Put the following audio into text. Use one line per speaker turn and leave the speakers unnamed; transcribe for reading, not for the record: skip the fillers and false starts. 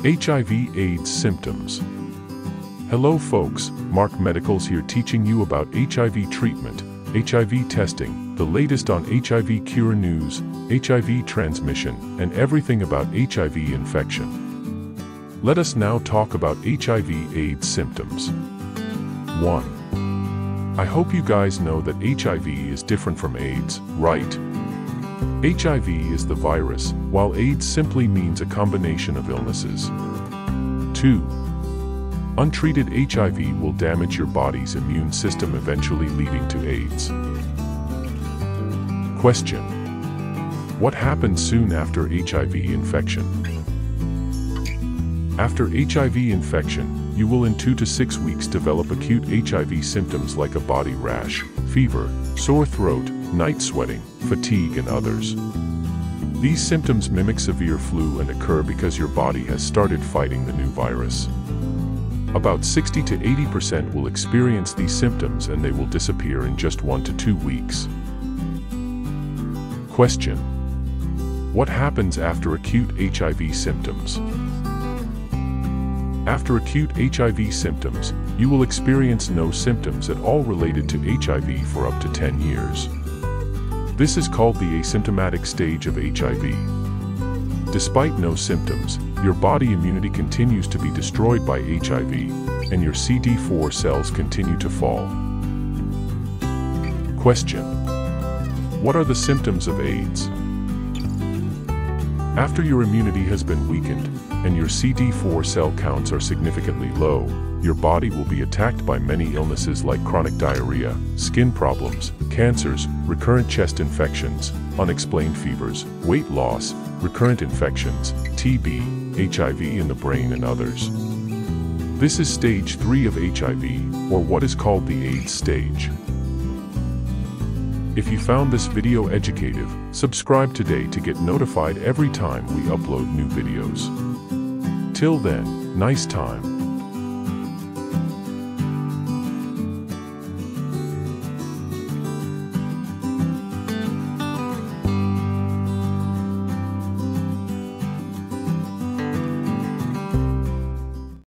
HIV/AIDS symptoms. Hello folks, Mark Medicals here teaching you about HIV treatment, HIV testing, the latest on HIV cure news, HIV transmission, and everything about HIV infection. Let us now talk about HIV/AIDS symptoms. 1. I hope you guys know that HIV is different from AIDS, right? HIV is the virus, while AIDS simply means a combination of illnesses. 2. Untreated HIV will damage your body's immune system, eventually leading to AIDS. Question: what happens soon after HIV infection? After HIV infection, you will in 2 to 6 weeks develop acute HIV symptoms like a body rash, fever, sore throat, night sweating, fatigue, and others. These symptoms mimic severe flu and occur because your body has started fighting the new virus. About 60 to 80% will experience these symptoms and they will disappear in just 1 to 2 weeks. Question: what happens after acute HIV symptoms? After acute HIV symptoms, you will experience no symptoms at all related to HIV for up to 10 years. This is called the asymptomatic stage of HIV. Despite no symptoms, your body immunity continues to be destroyed by HIV, and your CD4 cells continue to fall. Question: what are the symptoms of AIDS? After your immunity has been weakened, and your CD4 cell counts are significantly low, your body will be attacked by many illnesses like chronic diarrhea, skin problems, cancers, recurrent chest infections, unexplained fevers, weight loss, recurrent infections, TB, HIV in the brain, and others. This is stage 3 of HIV, or what is called the AIDS stage. If you found this video educative, subscribe today to get notified every time we upload new videos. Till then, nice time.